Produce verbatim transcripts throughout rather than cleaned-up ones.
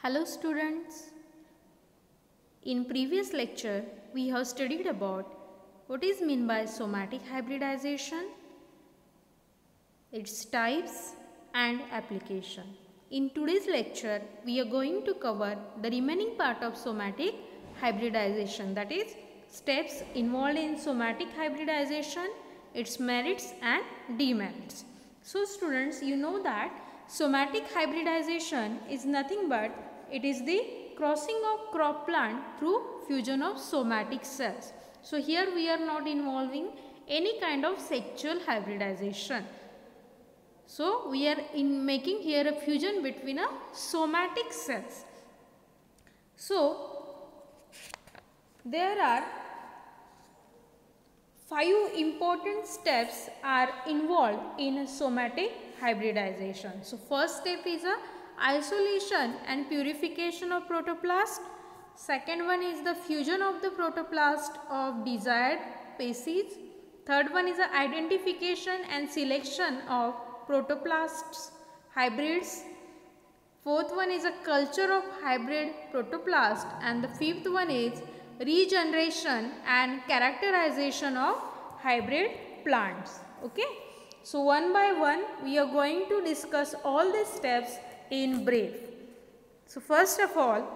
Hello students. In previous lecture we have studied about what is meant by somatic hybridization, its types and application. In today's lecture we are going to cover the remaining part of somatic hybridization, that is steps involved in somatic hybridization, its merits and demerits. So students, you know that somatic hybridization is nothing but it is the crossing of crop plant through fusion of somatic cells. So here we are not involving any kind of sexual hybridization. So we are in making here a fusion between a somatic cells. So there are five important steps are involved in somatic hybridization. So first step is a isolation and purification of protoplast. Second one is the fusion of the protoplast of desired species. Third one is the identification and selection of protoplasts hybrids. Fourth one is a culture of hybrid protoplast, and the fifth one is regeneration and characterization of hybrid plants. Okay, so one by one we are going to discuss all these steps in brief. So first of all,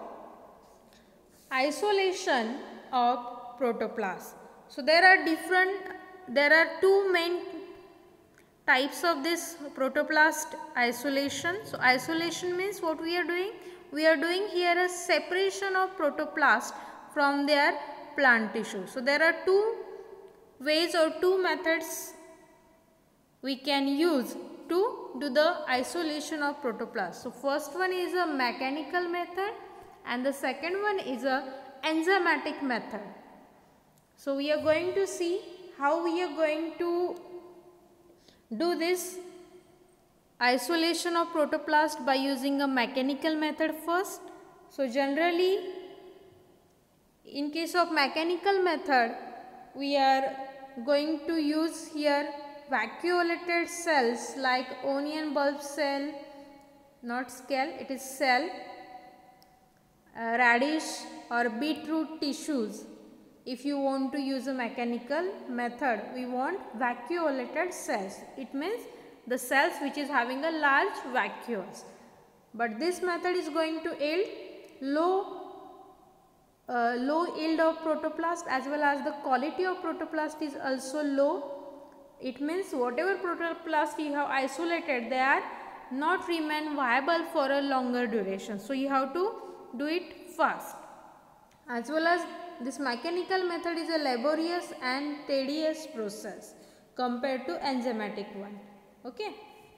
isolation of protoplast. So there are different there are two main types of this protoplast isolation. So isolation means what we are doing? We are doing here a separation of protoplast from their plant tissue. So there are two ways or two methods we can use to do the isolation of protoplast. So first one is a mechanical method and the second one is a enzymatic method. So we are going to see how we are going to do this isolation of protoplast by using a mechanical method first. So generally in case of mechanical method we are going to use here vacuolated cells like onion bulb cell, not scale, it is cell, uh, radish or beetroot tissues. If you want to use a mechanical method, we want vacuolated cells. It means the cells which is having a large vacuoles. But this method is going to yield low Uh, low yield of protoplast, as well as the quality of protoplast is also low. It means whatever protoplast you have isolated, they are not remain viable for a longer duration. So you have to do it fast. As well as this mechanical method is a laborious and tedious process compared to enzymatic one. Okay.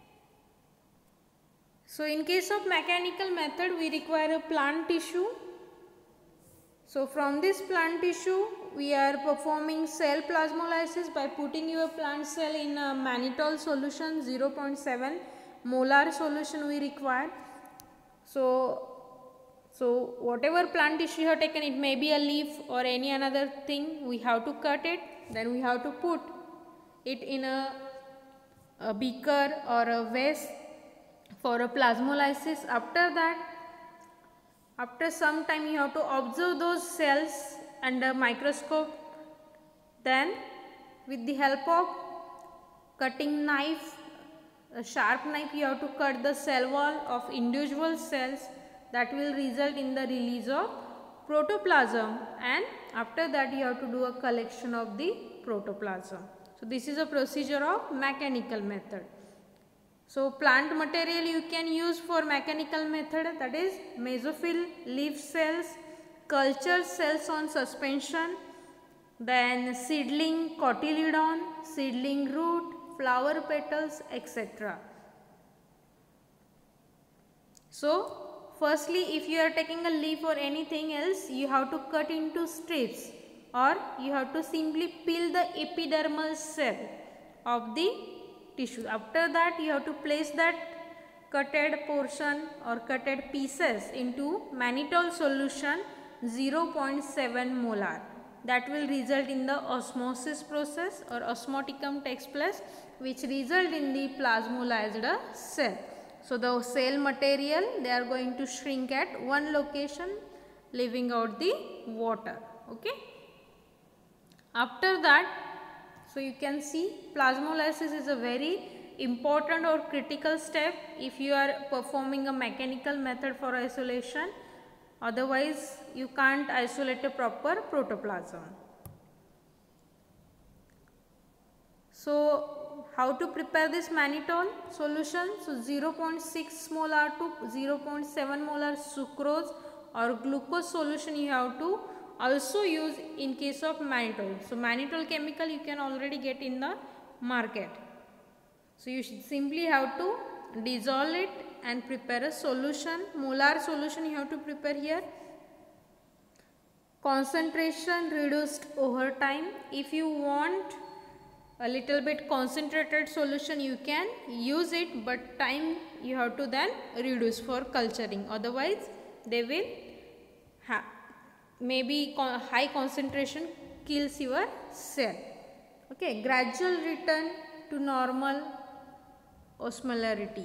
So in case of mechanical method, we require a plant tissue. So from this plant tissue we are performing cell plasmolysis by putting your plant cell in a mannitol solution, zero point seven molar solution we require. So, so whatever plant tissue you have taken, it may be a leaf or any another thing, we have to cut it, then we have to put it in a, a beaker or a vase for a plasmolysis. After that, after some time you have to observe those cells under microscope. Then with the help of cutting knife, a sharp knife, you have to cut the cell wall of individual cells. That will result in the release of protoplasm, and after that you have to do a collection of the protoplasm. So this is a procedure of mechanical method. So plant material you can use for mechanical method, that is mesophyll leaf cells, culture cells on suspension, then seedling cotyledon, seedling root, flower petals, et cetera. So firstly, if you are taking a leaf or anything else, you have to cut into strips, or you have to simply peel the epidermal cell of the tissue. After that you have to place that cutted portion or cutted pieces into mannitol solution zero point seven molar. That will result in the osmosis process or osmoticum takes place, which result in the plasmolysed cell. So the cell material, they are going to shrink at one location, leaving out the water. Okay. After that, so you can see plasmolysis is a very important or critical step if you are performing a mechanical method for isolation. Otherwise, you can't isolate a proper protoplasm. So, how to prepare this mannitol solution? So, zero point six molar to zero point seven molar sucrose or glucose solution you have to also use in case of mannitol. So, mannitol chemical you can already get in the market. So, you should simply have to dissolve it and prepare a solution. Molar solution you have to prepare here. Concentration reduced over time. If you want a little bit concentrated solution, you can use it, but time you have to then reduce for culturing. Otherwise, they will have maybe high concentration kills your cell. Okay, gradual return to normal osmolarity.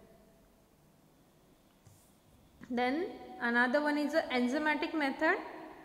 Then another one is the enzymatic method.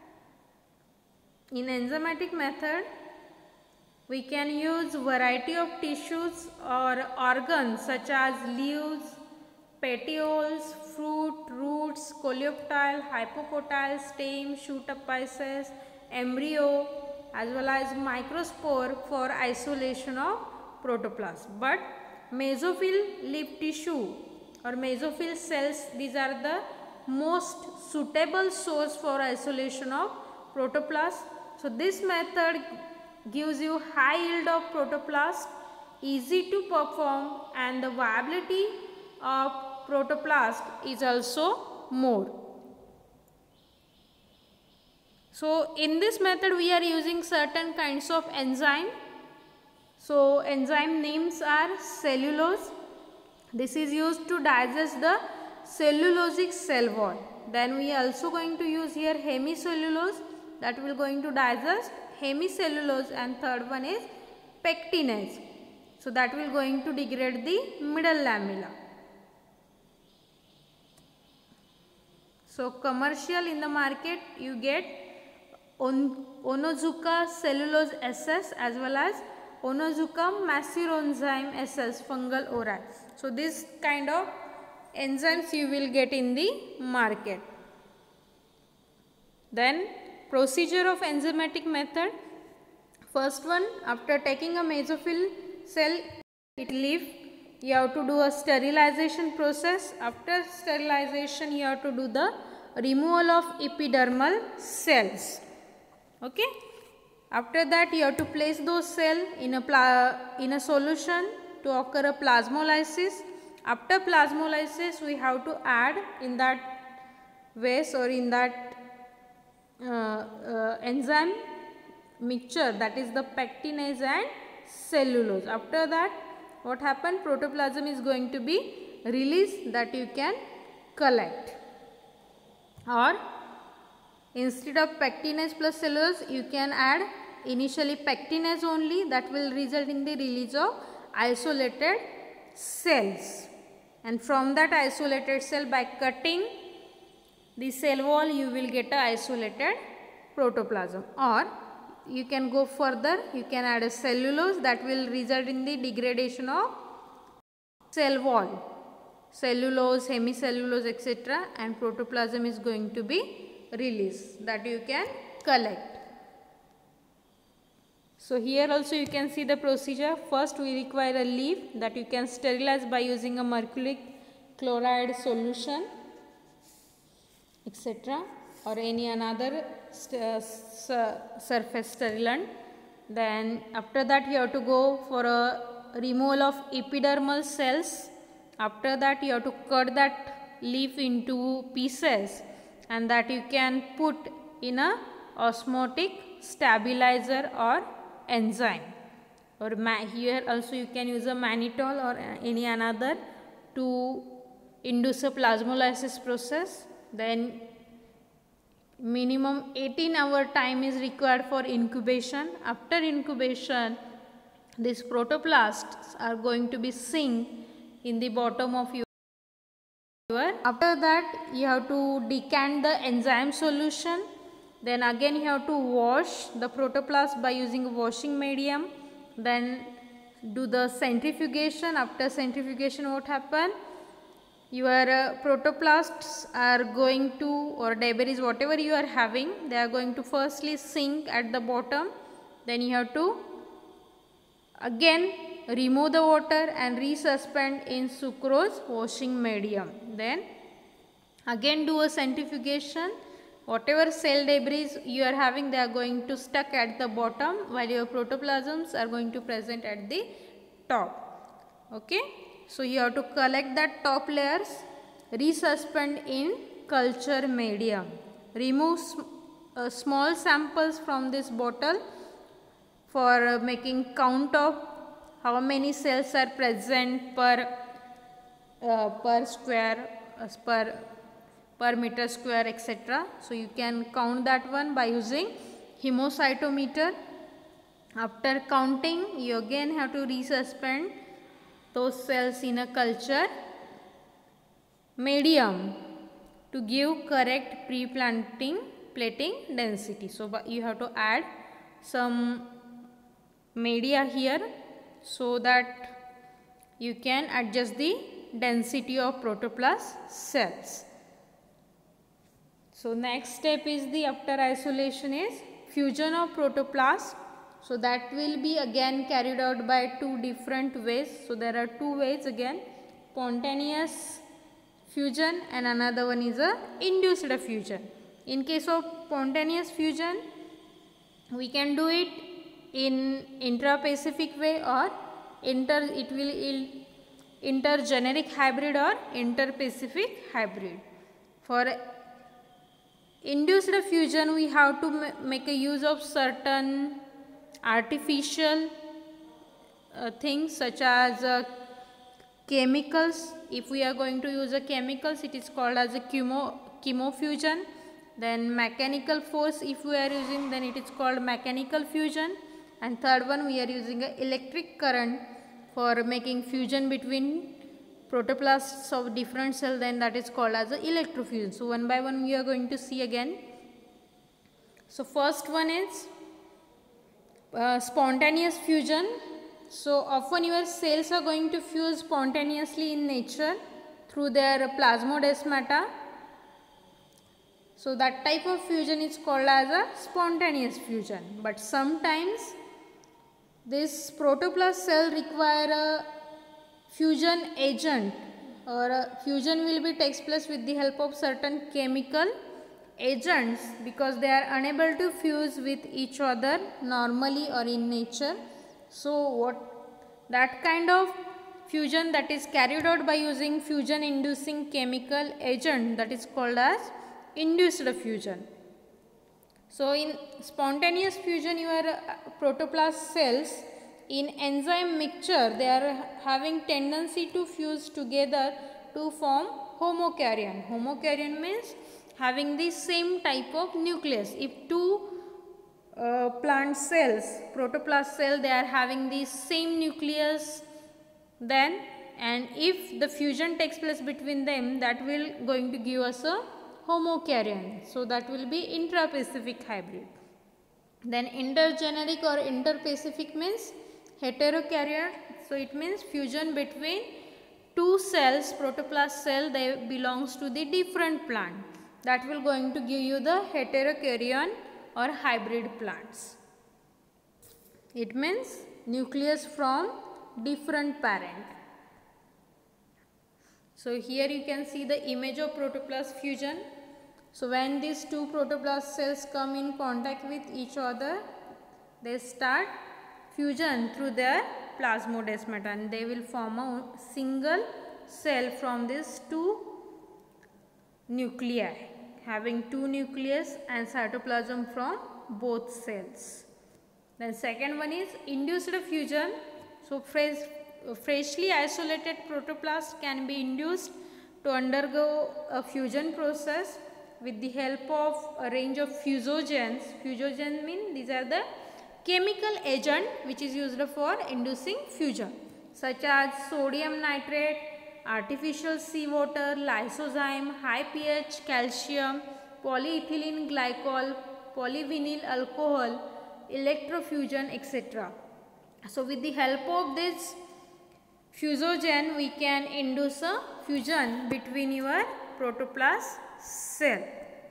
In enzymatic method, we can use variety of tissues or organs such as leaves, petioles, fruit, roots, coleoptile, hypocotyle, stem, shoot apices, embryo as well as microspore for isolation of protoplasm. But mesophyll leaf tissue or mesophyll cells, these are the most suitable source for isolation of protoplasm. So, this method gives you high yield of protoplast, easy to perform, and the viability of protoplast is also more. So, in this method we are using certain kinds of enzyme. So, enzyme names are cellulose. This is used to digest the cellulosic cell wall. Then we are also going to use here hemicellulose, that will going to digest hemicellulose, and third one is pectinase. So, that will going to degrade the middle lamella. So, commercial in the market you get on, Onozuka cellulose S S as well as Onozuka maceroenzyme S S fungal ori. So, this kind of enzymes you will get in the market. Then procedure of enzymatic method. First one, after taking a mesophyll cell it leaf, you have to do a sterilization process. After sterilization you have to do the removal of epidermal cells. Okay. After that you have to place those cells in a pla in a solution to occur a plasmolysis. After plasmolysis we have to add in that vase or in that Uh, uh, enzyme mixture, that is the pectinase and cellulose. After that what happened, protoplasm is going to be released, that you can collect, or instead of pectinase plus cellulose you can add initially pectinase only, that will result in the release of isolated cells, and from that isolated cell by cutting the cell wall you will get a isolated protoplasm. Or you can go further, you can add a cellulose, that will result in the degradation of cell wall, cellulose, hemicellulose, et cetera, and protoplasm is going to be released, that you can collect. So, here also you can see the procedure. First we require a leaf that you can sterilize by using a mercury chloride solution, et cetera, or any another uh, surface sterilant. Then after that you have to go for a removal of epidermal cells. After that you have to cut that leaf into pieces, and that you can put in a osmotic stabilizer or enzyme, or here also you can use a mannitol or any another to induce a plasmolysis process. Then minimum eighteen hour time is required for incubation. After incubation, these protoplasts are going to be sink in the bottom of your After that you have to decant the enzyme solution. Then again you have to wash the protoplast by using a washing medium. Then do the centrifugation. After centrifugation, what happen? Your uh, protoplasts are going to, or debris, whatever you are having, they are going to firstly sink at the bottom. Then you have to again remove the water and resuspend in sucrose washing medium. Then again do a centrifugation. Whatever cell debris you are having, they are going to stuck at the bottom, while your protoplasms are going to present at the top. Okay. So you have to collect that top layers, resuspend in culture medium. Remove sm uh, small samples from this bottle for uh, making count of how many cells are present per uh, per square uh, per per meter square, et cetera. So you can count that one by using hemocytometer. After counting, you again have to resuspend those cells in a culture medium to give correct pre-planting plating density. So you have to add some media here so that you can adjust the density of protoplast cells. So next step is the, after isolation, is fusion of protoplast. So that will be again carried out by two different ways. So there are two ways again, spontaneous fusion and another one is a induced fusion. In case of spontaneous fusion, we can do it in intraspecific way or inter it will intergeneric hybrid or interspecific hybrid. For induced fusion, we have to make a use of certain artificial uh, things such as uh, chemicals. If we are going to use a chemicals, it is called as a chemo chemofusion. Then mechanical force, if we are using, then it is called mechanical fusion. And third one, we are using a electric current for making fusion between protoplasts of different cells, then that is called as a electrofusion. So one by one we are going to see again. So first one is uh, spontaneous fusion. So often your cells are going to fuse spontaneously in nature through their plasmodesmata. So that type of fusion is called as a spontaneous fusion. But sometimes this protoplast cell require a fusion agent, or a fusion will be takes place with the help of certain chemical agents because they are unable to fuse with each other normally or in nature. So what that kind of fusion that is carried out by using fusion inducing chemical agent, that is called as induced fusion. So in spontaneous fusion, your protoplast cells in enzyme mixture, they are having tendency to fuse together to form homokaryon. Homokaryon means having the same type of nucleus. If two uh, plant cells, protoplast cell, they are having the same nucleus, then and if the fusion takes place between them, that will going to give us a homokaryon. So that will be intraspecific hybrid. Then intergeneric or interspecific means heterokaryon. So it means fusion between two cells, protoplast cell, they belongs to the different plant. That will going to give you the heterokaryon or hybrid plants. It means nucleus from different parent. So here you can see the image of protoplast fusion. So when these two protoplast cells come in contact with each other, they start fusion through their plasmodesmata and they will form a single cell from these two nuclei, having two nucleus and cytoplasm from both cells. Then second one is induced fusion. So fresh, freshly isolated protoplast can be induced to undergo a fusion process with the help of a range of fusogens. Fusogens mean these are the chemical agent which is used for inducing fusion, such as sodium nitrate, artificial seawater, lysozyme, high pH calcium, polyethylene glycol, polyvinyl alcohol, electrofusion, et cetera. So with the help of this fusogen, we can induce a fusion between your protoplast cell.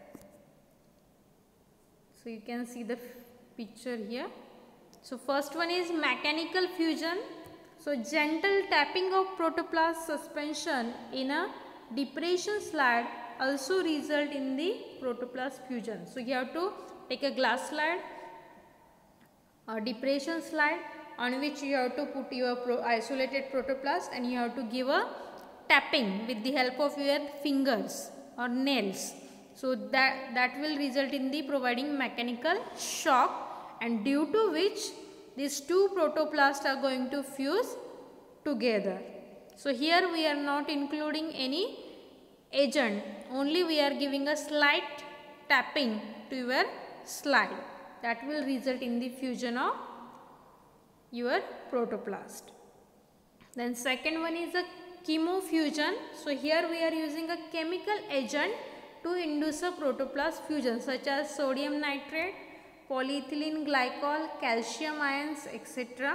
So you can see the picture here. So first one is mechanical fusion. So gentle tapping of protoplast suspension in a depression slide also result in the protoplast fusion. So you have to take a glass slide, a depression slide, on which you have to put your pro isolated protoplast, and you have to give a tapping with the help of your fingers or nails. So that, that will result in the providing mechanical shock, and due to which these two protoplasts are going to fuse together. So here we are not including any agent, only we are giving a slight tapping to your slide. That will result in the fusion of your protoplast. Then second one is a chemofusion. So here we are using a chemical agent to induce a protoplast fusion, such as sodium nitrate, polyethylene glycol, calcium ions, et cetera.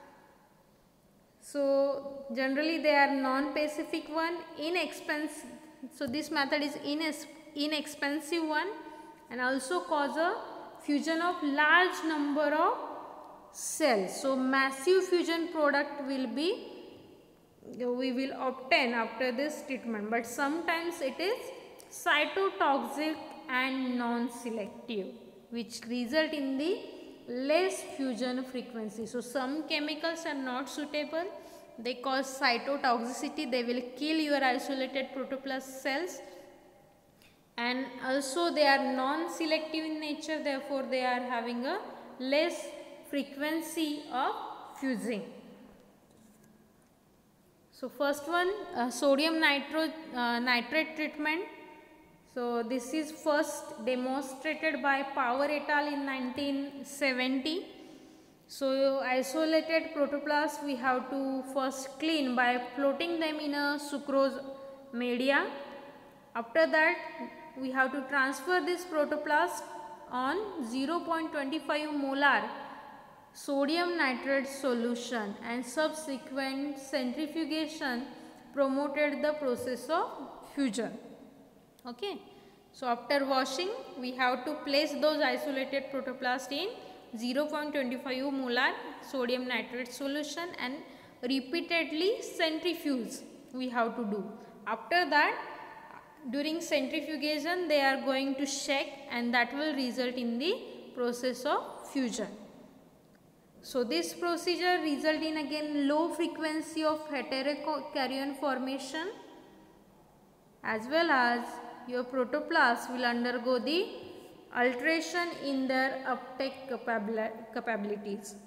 So generally they are non-specific one, inexpensive. So this method is inexpensive one, and also cause a fusion of large number of cells. So massive fusion product will be we will obtain after this treatment, but sometimes it is cytotoxic and non-selective, which result in the less fusion frequency. So some chemicals are not suitable, they cause cytotoxicity, they will kill your isolated protoplast cells, and also they are non-selective in nature, therefore they are having a less frequency of fusing. So first one, uh, sodium nitro, uh, nitrate treatment. So this is first demonstrated by Power et al. In nineteen seventy. So isolated protoplasts we have to first clean by floating them in a sucrose media. After that we have to transfer this protoplast on zero point two five molar sodium nitrate solution, and subsequent centrifugation promoted the process of fusion. Okay. So after washing we have to place those isolated protoplasts in zero point two five molar sodium nitrate solution and repeatedly centrifuge we have to do. After that, during centrifugation they are going to shake, and that will result in the process of fusion. So this procedure result in again low frequency of heterokaryon formation, as well as your protoplasts will undergo the alteration in their uptake capabilities.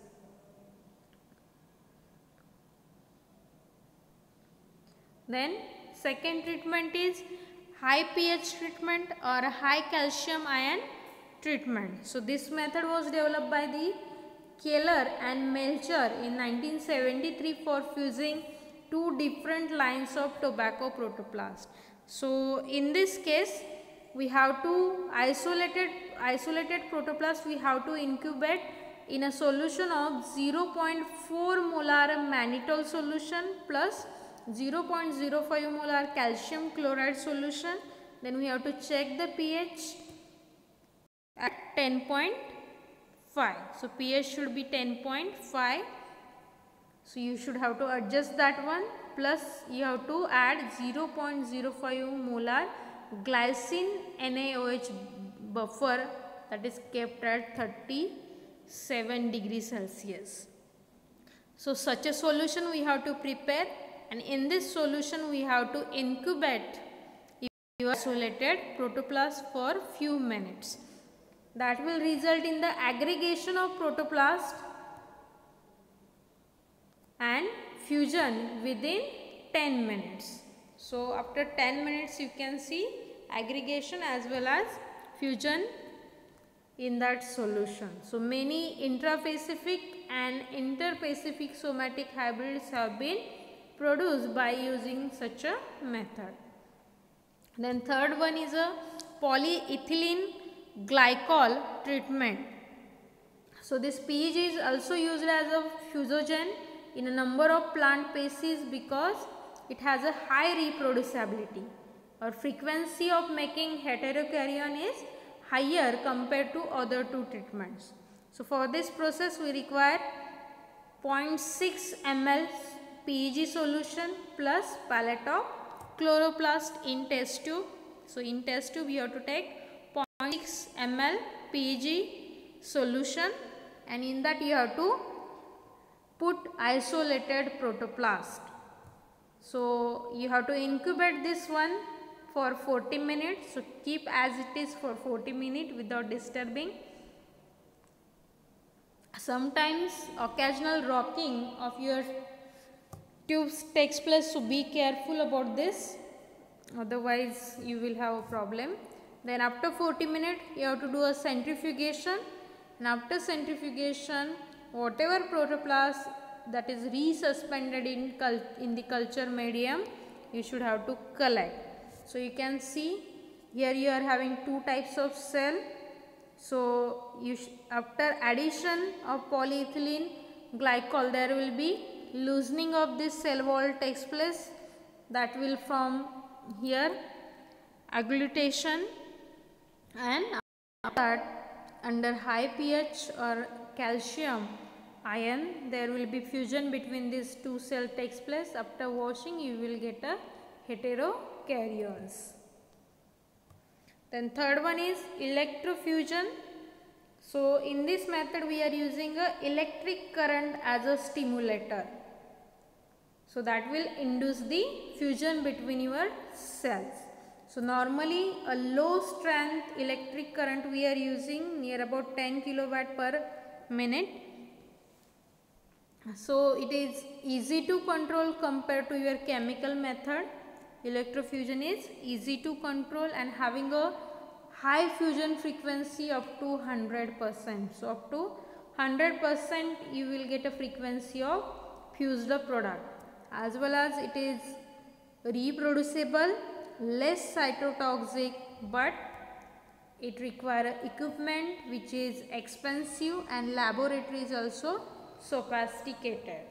Then second treatment is high pH treatment or high calcium ion treatment. So this method was developed by the Keller and Melcher in nineteen seventy-three for fusing two different lines of tobacco protoplast. So in this case we have to isolated isolated protoplast we have to incubate in a solution of zero point four molar mannitol solution plus zero point zero five molar calcium chloride solution. Then we have to check the pH at ten point five. So pH should be ten point five. So you should have to adjust that one, plus you have to add zero point zero five molar glycine N a O H buffer, that is kept at thirty-seven degrees Celsius. So such a solution we have to prepare, and in this solution we have to incubate your isolated protoplast for few minutes. That will result in the aggregation of protoplast and fusion within ten minutes. So after ten minutes you can see aggregation as well as fusion in that solution. So many intrapacific and interpacific somatic hybrids have been produced by using such a method. Then third one is a polyethylene glycol treatment. So this P E G is also used as a fusogen in a number of plant species because it has a high reproducibility or frequency of making heterokaryon is higher compared to other two treatments. So for this process we require zero point six milliliters P E G solution plus pellet of chloroplast in test tube. So in test tube you have to take zero point six milliliters P E G solution, and in that you have to put isolated protoplast. So you have to incubate this one for forty minutes. So keep as it is for forty minutes without disturbing. Sometimes occasional rocking of your tubes takes place, so be careful about this, otherwise you will have a problem. Then after forty minutes you have to do a centrifugation, and after centrifugation whatever protoplast that is resuspended in, in the culture medium you should have to collect. So you can see here you are having two types of cell. So you after addition of polyethylene glycol there will be loosening of this cell wall takes place, that will form here agglutation, and after that under high pH or calcium ion there will be fusion between these two cells takes place. After washing you will get a heterokaryons. Then third one is electrofusion. So in this method we are using a electric current as a stimulator. So that will induce the fusion between your cells. So normally a low strength electric current we are using near about ten kilowatt per minute. So it is easy to control compared to your chemical method. Electrofusion is easy to control and having a high fusion frequency up to one hundred percent. So up to one hundred percent you will get a frequency of fused product, as well as it is reproducible, less cytotoxic, but it requires equipment which is expensive and laboratory is also sophisticated.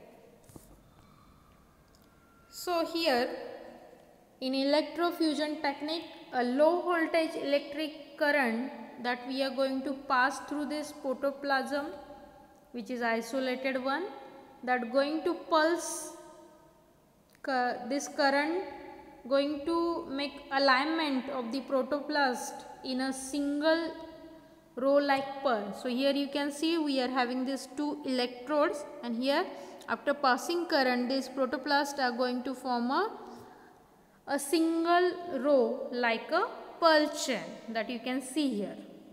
So here in electrofusion technique, a low voltage electric current that we are going to pass through this protoplasm, which is isolated one, that going to pulse this current, going to make alignment of the protoplast in a single row like pearl. So here you can see we are having these two electrodes, and here after passing current these protoplasts are going to form a a single row like a pearl chain that you can see here.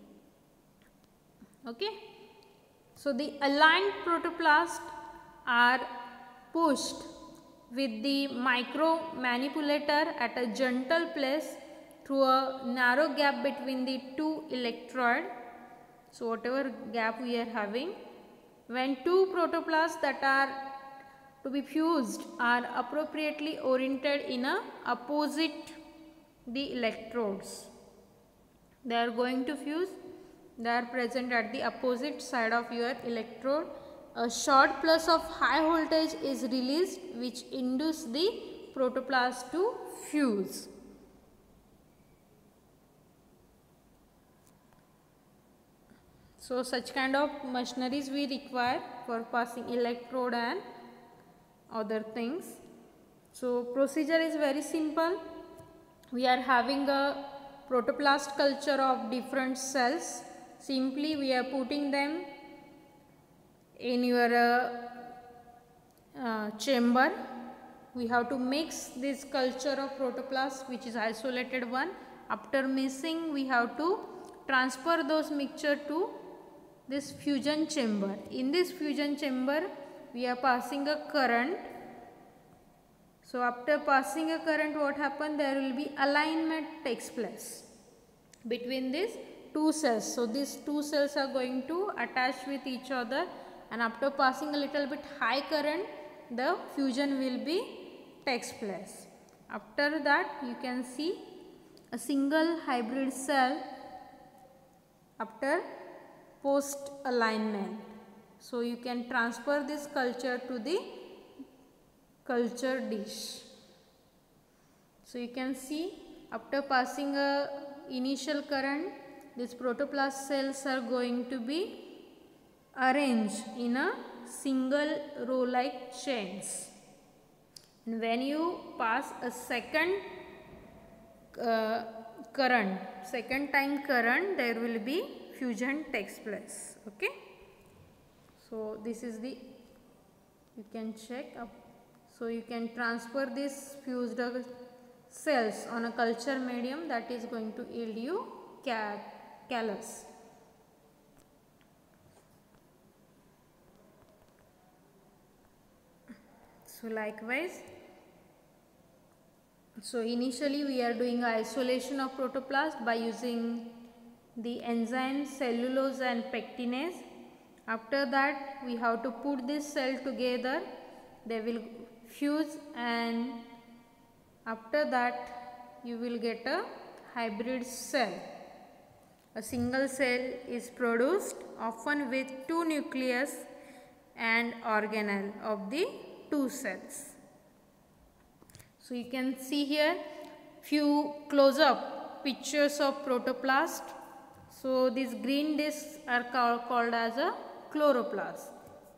Okay. So the aligned protoplasts are pushed with the micro manipulator at a gentle place through a narrow gap between the two electrodes. So whatever gap we are having, when two protoplasts that are to be fused are appropriately oriented in a opposite the electrodes, they are going to fuse, they are present at the opposite side of your electrode. A short pulse of high voltage is released which induces the protoplast to fuse. So such kind of machineries we require for passing electrode and other things. So procedure is very simple. We are having a protoplast culture of different cells. Simply we are putting them in your uh, uh, chamber. We have to mix this culture of protoplast, which is isolated one. After mixing we have to transfer those mixture to this fusion chamber. In this fusion chamber we are passing a current. So after passing a current, what happens? There will be alignment takes place between these two cells. So these two cells are going to attach with each other, and after passing a little bit high current, the fusion will be takes place. After that you can see a single hybrid cell after post alignment. So you can transfer this culture to the culture dish. So you can see after passing a initial current, these protoplast cells are going to be arranged in a single row like chains. And when you pass a second uh, current, second time current, there will be fusion takes place. Okay. So this is the, you can check up. So you can transfer this fused cells on a culture medium, that is going to yield you callus. So likewise, so initially we are doing isolation of protoplast by using the enzymes cellulose and pectinase. After that we have to put this cell together, they will fuse, and after that you will get a hybrid cell. A single cell is produced often with two nucleus and organelle of the two cells. So you can see here few close up pictures of protoplast. So these green discs are called, called as a chloroplast.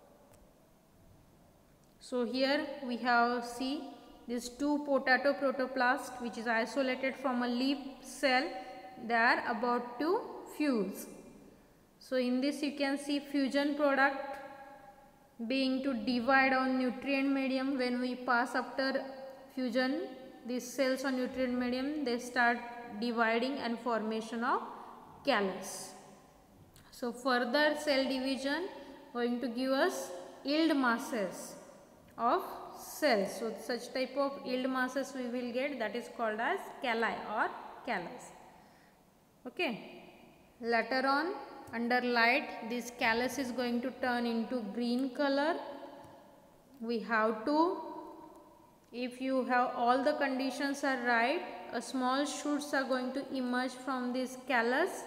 So here we have see these two potato protoplast which is isolated from a leaf cell, they are about to fuse. So in this you can see fusion product being to divide on nutrient medium. When we pass after fusion these cells on nutrient medium, they start dividing and formation of callus. So further cell division going to give us yield masses of cells. So such type of yield masses we will get, that is called as calli or callus. Okay. Later on under light this callus is going to turn into green color. We have to, if you have all the conditions are right, a small shoots are going to emerge from this callus.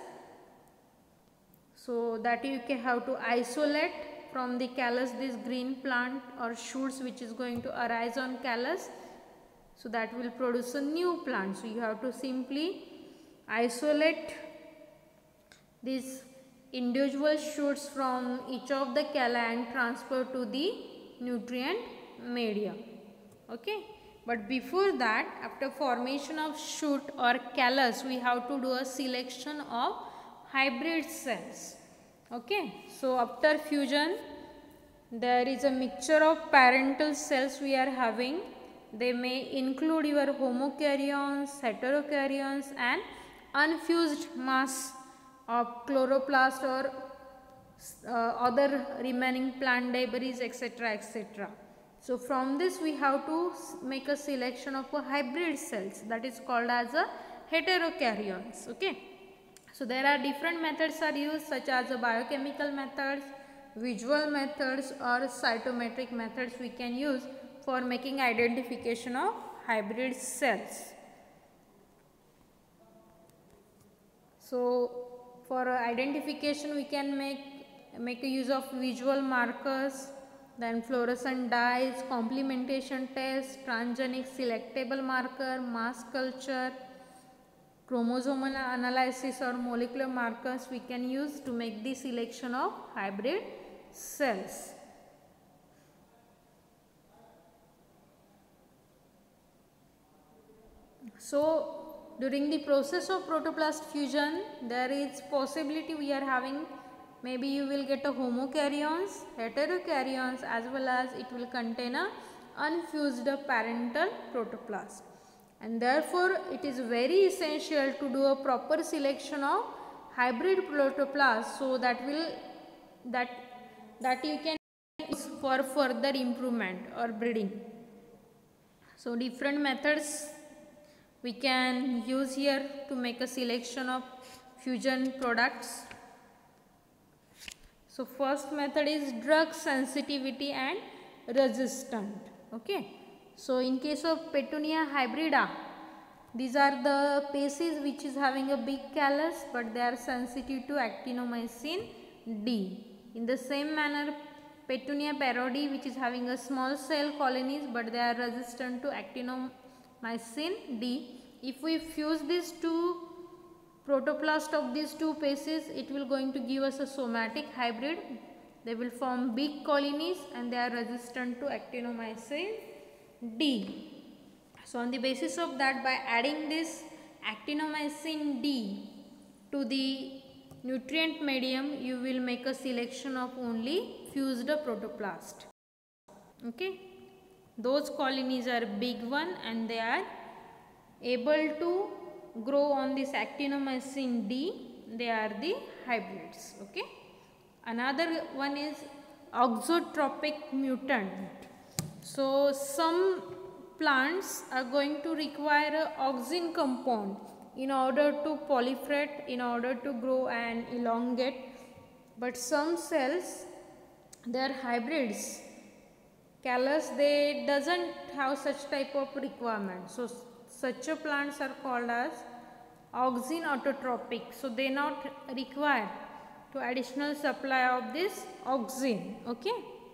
So that you can have to isolate from the callus this green plant or shoots which is going to arise on callus. So that will produce a new plant. So you have to simply isolate these individual shoots from each of the calli and transfer to the nutrient medium. Okay. But before that, after formation of shoot or callus, we have to do a selection of hybrid cells. Okay. So after fusion there is a mixture of parental cells we are having. They may include your homokaryons, heterokaryons and unfused mass of chloroplast or uh, other remaining plant debris, etc, et cetera. So from this we have to make a selection of a hybrid cells, that is called as a heterokaryons. Okay. So there are different methods are used, such as the biochemical methods, visual methods or cytometric methods we can use for making identification of hybrid cells. So for identification we can make make a use of visual markers, then fluorescent dyes, complementation test, transgenic selectable marker, mass culture, chromosomal analysis or molecular markers we can use to make the selection of hybrid cells. So during the process of protoplast fusion there is possibility we are having, maybe you will get a homokaryons, heterokaryons, as well as it will contain a unfused parental protoplast. And therefore it is very essential to do a proper selection of hybrid protoplast, so that will that that you can use for further improvement or breeding. So different methods we can use here to make a selection of fusion products. So first method is drug sensitivity and resistant. Okay. So in case of Petunia hybrida, these are the species which is having a big callus, but they are sensitive to actinomycin D. In the same manner, Petunia parodi, which is having a small cell colonies, but they are resistant to actinomycin D. If we fuse these two protoplast of these two species, it will going to give us a somatic hybrid. They will form big colonies and they are resistant to actinomycin D. So on the basis of that, by adding this actinomycin D to the nutrient medium, you will make a selection of only fused protoplast. Okay, those colonies are big one and they are able to grow on this actinomycin D. They are the hybrids. Okay, another one is auxotropic mutant. So some plants are going to require a auxin compound in order to proliferate, in order to grow and elongate, but some cells, they are hybrids, callus, they doesn't have such type of requirement. So such a plants are called as auxin autotropic. So they not require to additional supply of this auxin. Okay.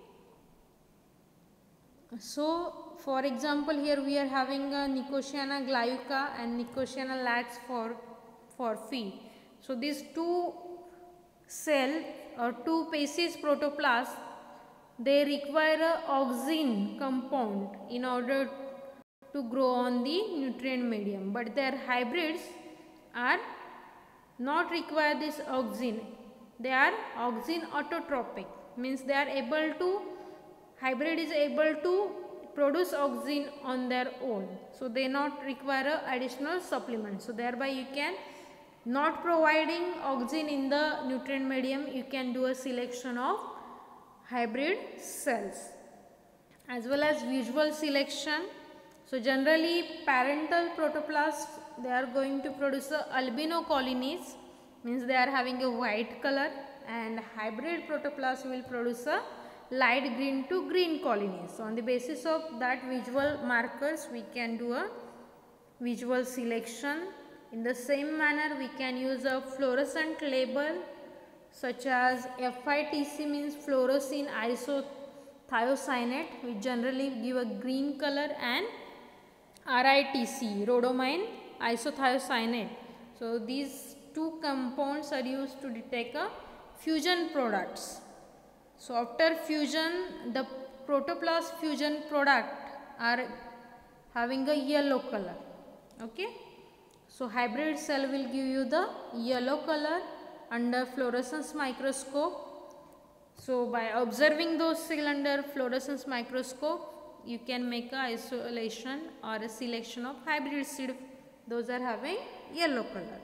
So for example, here we are having a Nicotiana glauca and Nicotiana lax for, for feed. So these two cell or two species protoplast, they require a auxin compound in order to grow on the nutrient medium, but their hybrids are not require this auxin. They are auxin autotropic, means they are able to, hybrid is able to produce auxin on their own. So they not require a additional supplement. So thereby you can, not providing auxin in the nutrient medium, you can do a selection of hybrid cells, as well as visual selection. So generally parental protoplasts, they are going to produce a albino colonies, means they are having a white color, and hybrid protoplasts will produce a light green to green colonies. So on the basis of that visual markers, we can do a visual selection. In the same manner, we can use a fluorescent label such as F I T C, means fluorescein isothiocyanate, which generally give a green color, and R I T C, rhodomine isothiocyanate. So these two compounds are used to detect a fusion products. So after fusion, the protoplast fusion product are having a yellow color. Okay. So hybrid cell will give you the yellow color under fluorescence microscope. So by observing those cells under fluorescence microscope, you can make a isolation or a selection of hybrid seed. Those are having yellow color.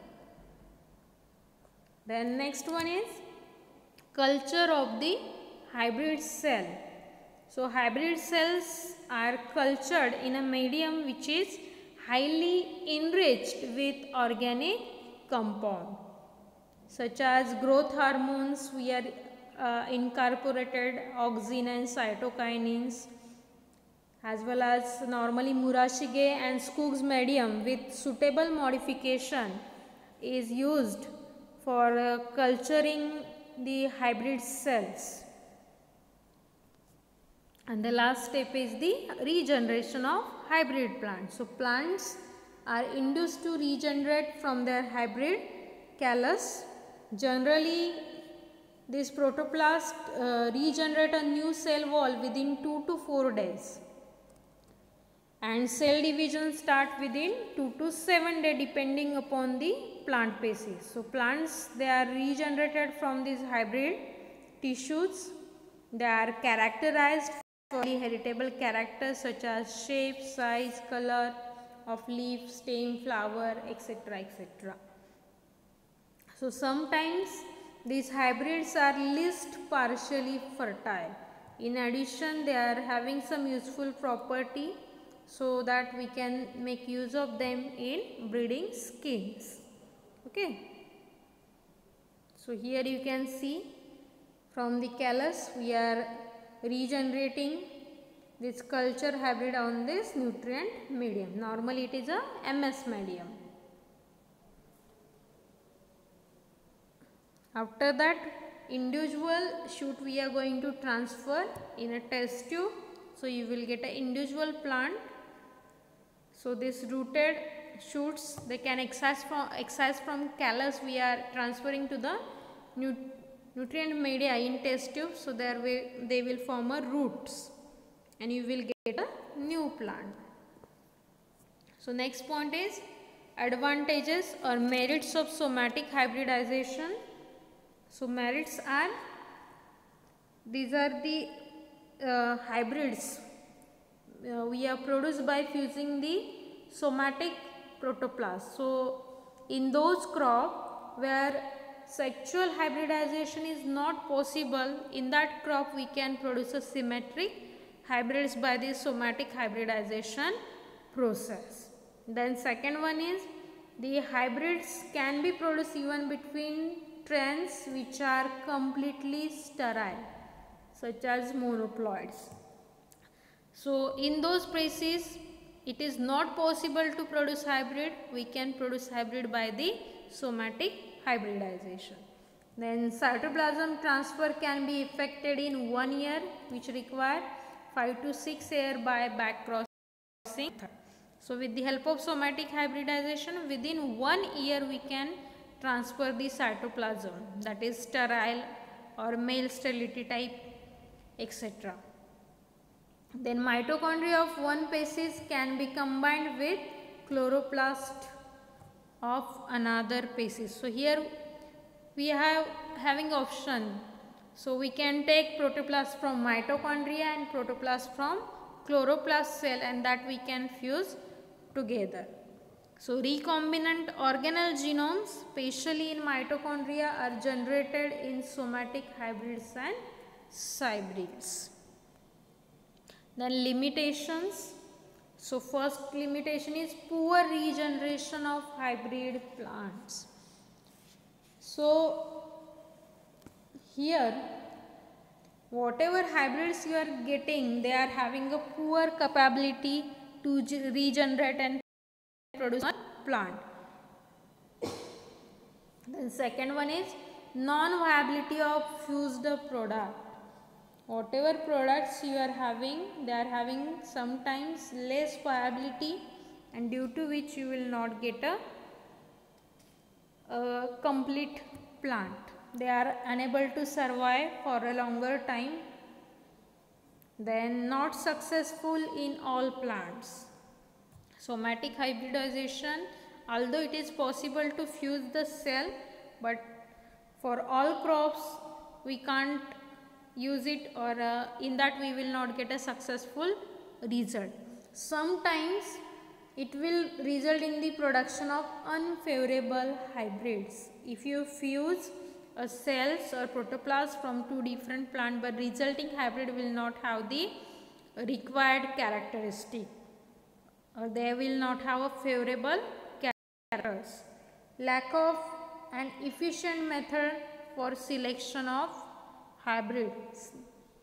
Then next one is culture of the hybrid cell. So hybrid cells are cultured in a medium which is highly enriched with organic compound, such as growth hormones. We are uh, incorporated auxin and cytokinins, as well as normally Murashige and Skoog's medium with suitable modification is used for uh, culturing the hybrid cells. And the last step is the regeneration of hybrid plants. So plants are induced to regenerate from their hybrid callus. Generally, this protoplast uh, regenerate a new cell wall within two to four days. And cell division start within two to seven days depending upon the plant species. So plants, they are regenerated from these hybrid tissues. They are characterized for the heritable characters such as shape, size, color of leaf, stem, flower, etc, et cetera. So sometimes these hybrids are least partially fertile. In addition, they are having some useful property, so that we can make use of them in breeding schemes. Okay. So here you can see from the callus we are regenerating this culture hybrid on this nutrient medium. Normally it is a M S medium. After that, individual shoot we are going to transfer in a test tube. So you will get an individual plant. So this rooted shoots, they can excise from, excise from callus we are transferring to the nu nutrient media in test tube. So there way they will form a roots and you will get a new plant. So next point is advantages or merits of somatic hybridization. So merits are, these are the uh, hybrids uh, we are produced by fusing the somatic protoplast. So in those crop where sexual hybridization is not possible, in that crop we can produce a symmetric hybrids by the somatic hybridization process. Then second one is the hybrids can be produced even between strains which are completely sterile, such as monoploids. So in those places it is not possible to produce hybrid, we can produce hybrid by the somatic hybridization. Then cytoplasm transfer can be effected in one year, which require five to six years by back crossing. So with the help of somatic hybridization, within one year we can transfer the cytoplasm, that is sterile or male sterility type, et cetera. Then mitochondria of one species can be combined with chloroplast of another species. So here we have having option. So we can take protoplast from mitochondria and protoplast from chloroplast cell, and that we can fuse together. So recombinant organelle genomes, especially in mitochondria, are generated in somatic hybrids and hybrids. Then limitations. So first limitation is poor regeneration of hybrid plants. So here whatever hybrids you are getting, they are having a poor capability to regenerate and produce a plant. Then second one is non-viability of fused product. Whatever products you are having, they are having sometimes less viability, and due to which you will not get a, a complete plant. They are unable to survive for a longer time. Then not successful in all plants. Somatic hybridization, although it is possible to fuse the cell, but for all crops we can't use it, or uh, in that we will not get a successful result. Sometimes it will result in the production of unfavorable hybrids. If you fuse a cells or protoplast from two different plants, but resulting hybrid will not have the required characteristic, or they will not have a favorable characters. Lack of an efficient method for selection of hybrids.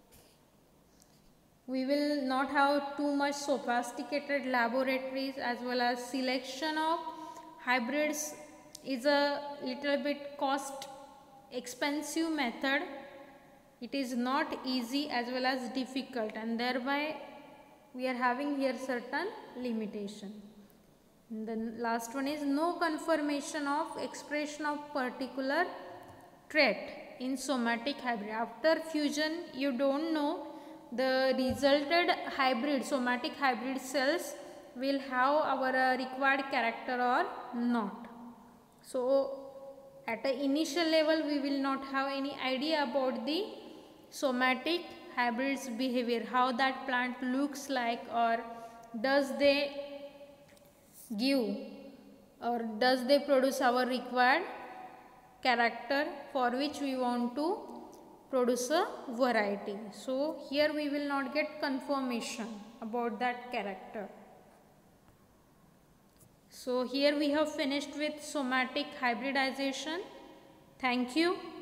We will not have too much sophisticated laboratories, as well as selection of hybrids is a little bit cost expensive method. It is not easy as well as difficult, and thereby we are having here certain limitation. And the last one is no confirmation of expression of particular trait in somatic hybrid. After fusion, you don't know the resulted hybrid, somatic hybrid cells will have our uh, required character or not. So at the initial level we will not have any idea about the somatic hybrids behavior, how that plant looks like, or does they give or does they produce our required character for which we want to produce a variety. So here we will not get confirmation about that character. So here we have finished with somatic hybridization. Thank you.